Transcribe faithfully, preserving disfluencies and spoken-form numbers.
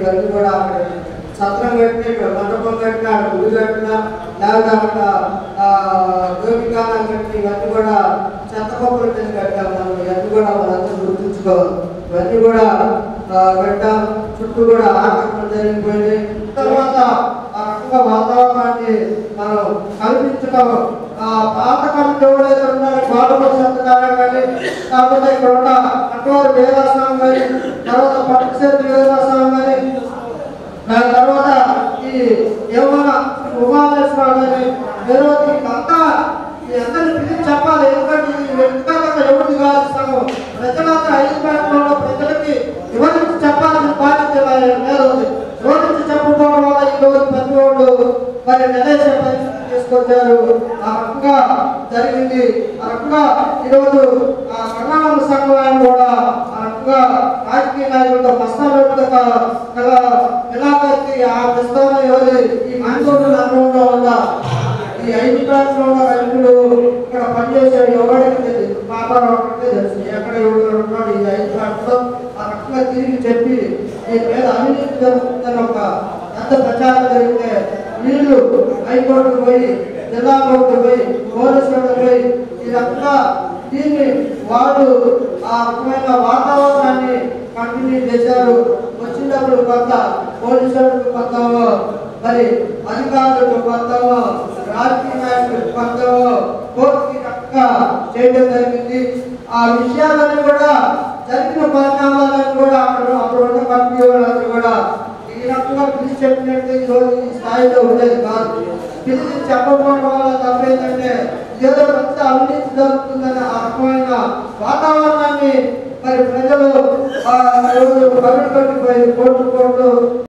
ఇవన్నీ కూడా అక్కడ సత్రం కట్టిన మండపం కట్టిన గుడి కట్టిన లేకపోతే అక్కడ గోపికాలం కట్టిన ఇవన్నీ కూడా చెత్త పప్పుల మీద కట్టాం. మనం ఇవన్నీ కూడా మనందరూ గుర్తుంచుకోవాలి. ఇవన్నీ కూడా కట్టాం. చుట్టూ కూడా ఆకర్షణ జరిగిపోయింది. తర్వాత ఆ రకంగా వాతావరణాన్ని మనం కల్పించడం పాత కమిటీ ఎవరైతే ఉన్నారో బాలపడి సత్యనారాయణ కానీ కాకపోతే ఇక్కడ ఉన్న అటువారు వేదాస్వామి కానీ తర్వాత పట్టుసేపు వేదాస్వామి కానీ దాని తర్వాత ఈ ఏమన్నా ఉమామేశ్వర కానీ వేరే అంతా ఈ అందరినీ పిలిచి చెప్పాలి. ఎందుకంటే ఇది వ్యక్తిగతంగా ఎవరిది కాదు, సగం ప్రజలంతా ఐదు బ్యాంకులలో ప్రజలకి ఎవరికి చెప్పాలని బాధ్యత మీద ఉంది. రోజు చెప్పుకోవడం వల్ల ఈ రోజు ప్రతి వాళ్ళు మరి నిలేసే పరిస్థితి తీసుకొచ్చారు. ఆ రకంగా జరిగింది. ఆ రకంగా ఈరోజు ఆ కర్ణాటక సంఘం ఆయన కూడా ఆ రకంగా రాజకీయ నాయకులతో ప్రస్తావనతో కల ఇలాగైతే ఆ ప్రస్తావన ఎవరి ఈ ఆందోళన అనుభవంలో వల్ల ఈ ఐదు బ్యాంకులో ఉన్న రైతులు ఇక్కడ పనిచేసాడు ఎవరికి తెలియదు. వ్యాపారం ఒకటే తెలుసు ఎక్కడ ఎవరు ఉన్నాడు ఈ ఐదు బ్యాంకులో. ఆ రకంగా తిరిగి చెప్పి దీని మీద అవినీతి జరుగుతుందని ఒక పెద్ద ప్రచారం జరిగితే వీళ్ళు హైకోర్టుకు పోయి జిల్లా కోర్టు పోయి పోలీసులకు పోయి ఈ రకంగా దీన్ని వాళ్ళు ఆ రకమైన వాతావరణాన్ని కంటిన్యూ చేశారు. వచ్చినప్పుడు కొంత పోలీసులకు కొంతవో మరి అధికారులకు కొంతవో రాజకీయ నాయకులకు కొంతవో కోర్టుకి రకంగా చేయడం జరిగింది. ఆ విషయాలన్నీ కూడా జరిగిన పరిణామాలను కూడా అక్కడ అక్కడ ఉన్న కంపెనీ వాళ్ళందరూ కూడా ఈ రకంగా పిలిచి చెప్పినట్టు ఈరోజు ఈ స్థాయిలో ఉండేది కాదు. పిలిచి చెప్పకపోవడం వల్ల తప్పేంటంటే ఏదో పెద్ద అవినీతి జరుగుతుందని ఆ రకమైన వాతావరణాన్ని మరి ప్రజలు కరుడు కట్టిపోయి కోర్టు కోర్టు